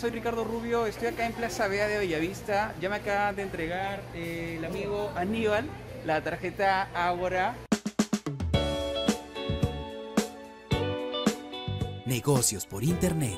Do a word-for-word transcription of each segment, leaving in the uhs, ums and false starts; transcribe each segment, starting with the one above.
Soy Ricardo Rubio, estoy acá en Plaza Vea de Bellavista. Ya me acaba de entregar eh, el amigo Aníbal la tarjeta Ágora. Negocios por Internet.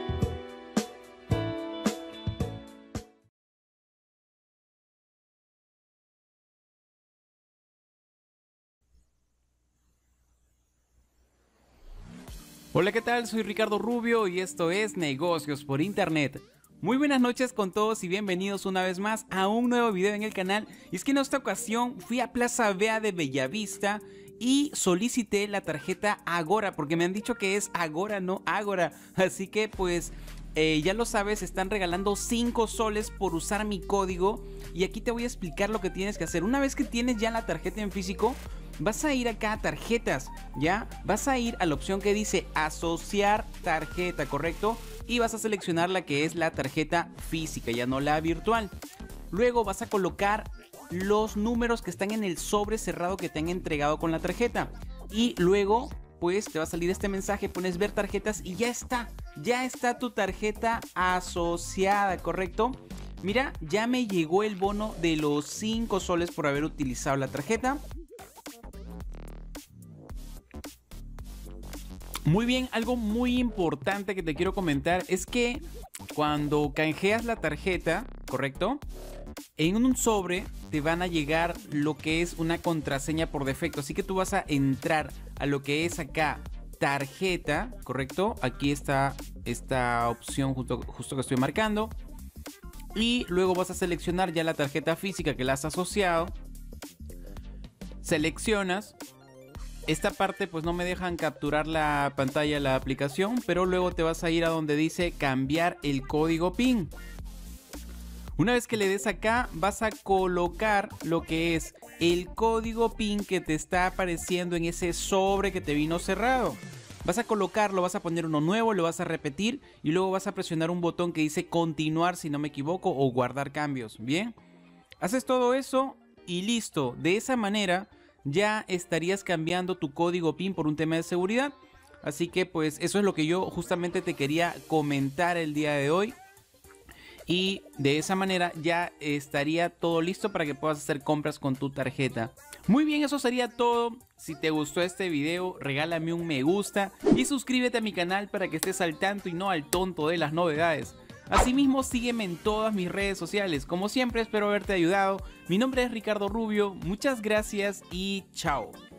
Hola, ¿qué tal? Soy Ricardo Rubio y esto es Negocios por Internet. Muy buenas noches con todos y bienvenidos una vez más a un nuevo video en el canal. Y es que en esta ocasión fui a Plaza Vea de Bellavista y solicité la tarjeta Ágora, porque me han dicho que es Agora, no Ágora. Así que pues eh, ya lo sabes, están regalando cinco soles por usar mi código. Y aquí te voy a explicar lo que tienes que hacer. Una vez que tienes ya la tarjeta en físico, vas a ir acá a tarjetas, ¿ya? Vas a ir a la opción que dice asociar tarjeta, ¿correcto? Y vas a seleccionar la que es la tarjeta física, ya no la virtual. Luego vas a colocar los números que están en el sobre cerrado que te han entregado con la tarjeta. Y luego pues te va a salir este mensaje, pones ver tarjetas y ya está. Ya está tu tarjeta asociada, ¿correcto? Mira, ya me llegó el bono de los cinco soles por haber utilizado la tarjeta. Muy bien, algo muy importante que te quiero comentar es que cuando canjeas la tarjeta, ¿correcto? En un sobre te van a llegar lo que es una contraseña por defecto. Así que tú vas a entrar a lo que es acá tarjeta, ¿correcto? Aquí está esta opción justo, justo que estoy marcando. Y luego vas a seleccionar ya la tarjeta física que la has asociado. Seleccionas. Esta parte pues no me dejan capturar la pantalla de la aplicación, pero luego te vas a ir a donde dice cambiar el código PIN. Una vez que le des acá, vas a colocar lo que es el código PIN que te está apareciendo en ese sobre que te vino cerrado. Vas a colocarlo, vas a poner uno nuevo, lo vas a repetir y luego vas a presionar un botón que dice continuar, si no me equivoco, o guardar cambios. Bien, haces todo eso y listo. De esa manera ya estarías cambiando tu código PIN por un tema de seguridad. Así que pues eso es lo que yo justamente te quería comentar el día de hoy. Y de esa manera ya estaría todo listo para que puedas hacer compras con tu tarjeta. Muy bien, eso sería todo. Si te gustó este video, regálame un me gusta y suscríbete a mi canal para que estés al tanto y no al tonto de las novedades. Asimismo, sígueme en todas mis redes sociales. Como siempre, espero haberte ayudado. Mi nombre es Ricardo Rubio. Muchas gracias y chao.